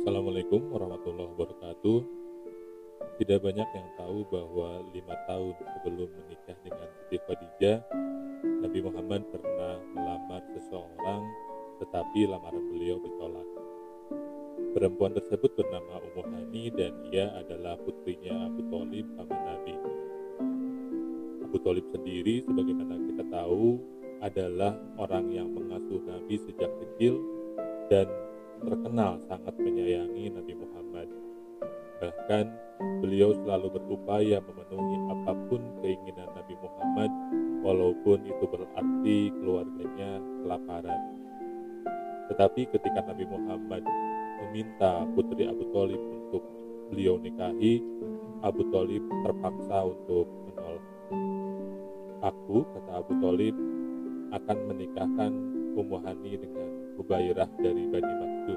Assalamualaikum warahmatullahi wabarakatuh. Tidak banyak yang tahu bahwa 5 tahun sebelum menikah dengan Siti Khadijah, Nabi Muhammad pernah melamar seseorang, tetapi lamaran beliau ditolak. Perempuan tersebut bernama Ummu Hani dan ia adalah putrinya Abu Thalib paman Nabi. Abu Thalib sendiri, sebagaimana kita tahu, adalah orang yang mengasuh Nabi sejak kecil dan terkenal sangat menyayangi Nabi Muhammad. Bahkan beliau selalu berupaya memenuhi apapun keinginan Nabi Muhammad, walaupun itu berarti keluarganya kelaparan. Tetapi ketika Nabi Muhammad meminta putri Abu Thalib untuk beliau nikahi, Abu Thalib terpaksa untuk menolak. Aku, kata Abu Thalib, akan menikahkan Ummu Hani dengan Hubairah dari Bani Makhzum.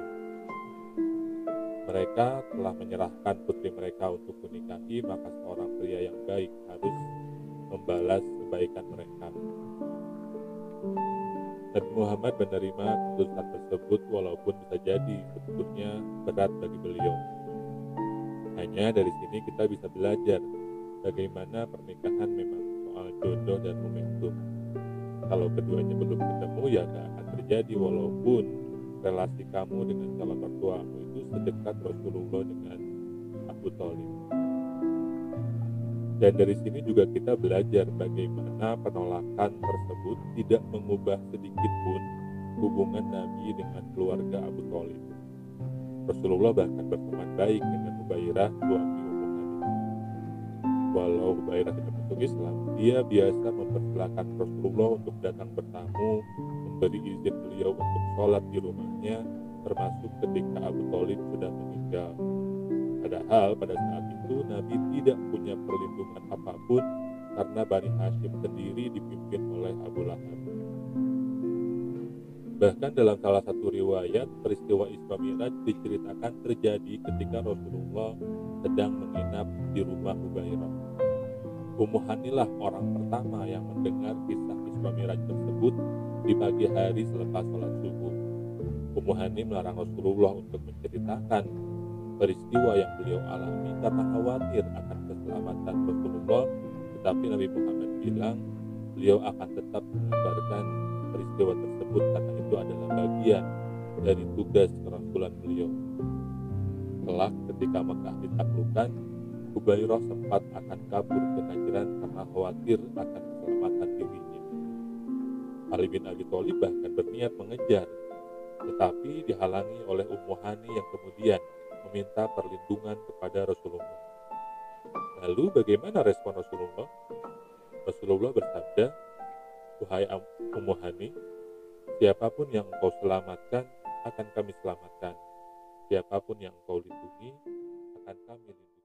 Mereka telah menyerahkan putri mereka untuk menikahi, maka seorang pria yang baik harus membalas kebaikan mereka. Nabi Muhammad menerima keputusan tersebut walaupun bisa jadi sebetulnya berat bagi beliau. Hanya dari sini kita bisa belajar bagaimana pernikahan memang soal jodoh dan momentum. Kalau keduanya belum ketemu ya gak akan terjadi, walaupun relasi kamu dengan calon mertuamu itu sedekat Rasulullah dengan Abu Thalib. Dan dari sini juga kita belajar bagaimana penolakan tersebut tidak mengubah sedikit pun hubungan Nabi dengan keluarga Abu Thalib. Rasulullah bahkan berteman baik dengan Hubairah, suami Ummu Hani. Walau Hubairah tidak masuk Islam, dia biasa mempersilahkan Rasulullah untuk datang bertamu, memberi izin beliau untuk sholat di rumahnya, termasuk ketika Abu Thalib sudah meninggal. Padahal pada saat itu Nabi tidak punya perlindungan apapun karena Bani Hashim sendiri dipimpin oleh Abu Lahab. Bahkan dalam salah satu riwayat, peristiwa Isra Mi'raj diceritakan terjadi ketika Rasulullah sedang menginap di rumah Hubairah. Ummu Hani lah orang pertama yang mendengar kisah Isra Mi'raj tersebut di pagi hari selepas sholat subuh. Ummu Hani melarang Rasulullah untuk menceritakan peristiwa yang beliau alami karena khawatir akan keselamatan Rasulullah, tetapi Nabi Muhammad bilang beliau akan tetap mengabarkan peristiwa tersebut karena itu adalah bagian dari tugas kerasulan beliau. Kelak ketika Mekah ditaklukkan, Hubairah sempat akan kabur ke Najran karena khawatir akan keselamatan dirinya. Ali bin Abi Thalib bahkan berniat mengejar, tetapi dihalangi oleh Ummu Hani yang kemudian meminta perlindungan kepada Rasulullah. Lalu bagaimana respon Rasulullah? Rasulullah bersabda, "Wahai Ummu Hani, siapapun yang engkau selamatkan akan kami selamatkan. Siapapun yang engkau lindungi akan kami lindungi."